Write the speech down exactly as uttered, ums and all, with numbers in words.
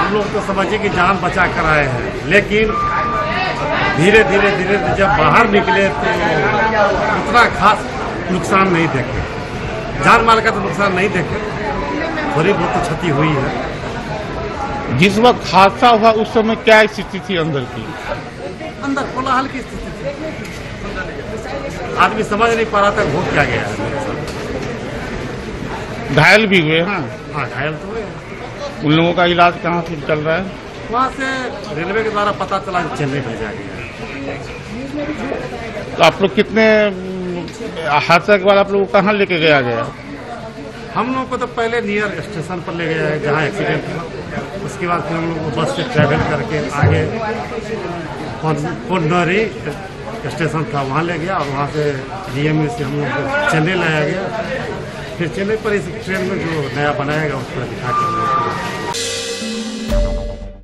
आप लोग तो समझिए कि जान बचा कर आए हैं, लेकिन धीरे धीरे धीरे जब बाहर निकले तो उतना खास नुकसान नहीं देखे, जान माल का तो नुकसान नहीं देखे, थोड़ी बहुत तो क्षति हुई है। जिस वक्त हादसा हुआ उस समय क्या स्थिति थी अंदर की? अंदर कोलाहल की स्थिति थी, आदमी समझ नहीं पा रहा था हो क्या गया है मेरे साथ। घायल भी हुए हैं? हाँ, घायल तो हुए। उन लोगों का इलाज कहाँ से चल रहा है? वहाँ से रेलवे के द्वारा पता चला कि चेन्नई भेजा गया। तो आप लोग कितने हादसा के बाद आप लोग कहाँ लेके गया गया? हम लोग को तो पहले नियर स्टेशन पर ले गया है जहाँ एक्सीडेंट हुआ, उसके बाद फिर हम लोग को बस से ट्रैवल करके आगे कोंडरी स्टेशन था वहाँ ले गया, और वहाँ से डीएमयू से हम लोग को चेन्नई लाया गया। फिर चेन्नई पर इस ट्रेन में जो नया बनाएगा उस पर दिखा के